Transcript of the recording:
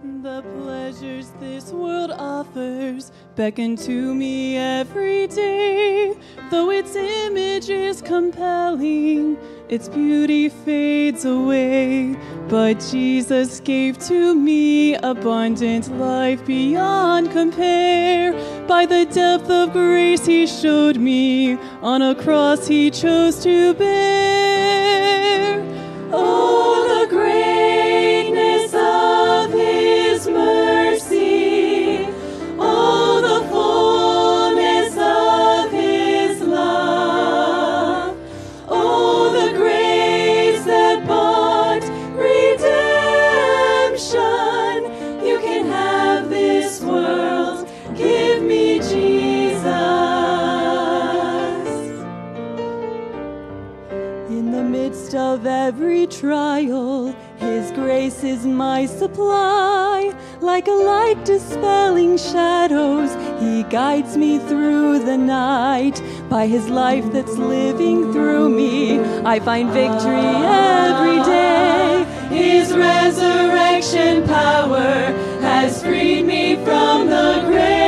The pleasures this world offers beckon to me every day. Though its image is compelling, its beauty fades away. But Jesus gave to me abundant life beyond compare. By the depth of grace he showed me, on a cross he chose to bear. Oh, the greatness of his mercy. Oh, the fullness of his love. Oh, the grace that bought redemption. You can have this world. Give me Jesus. In the midst of every trial, his grace is my supply. Like a light dispelling shadows, he guides me through the night. By his life that's living through me, I find victory every day. His resurrection power has freed me from the grave.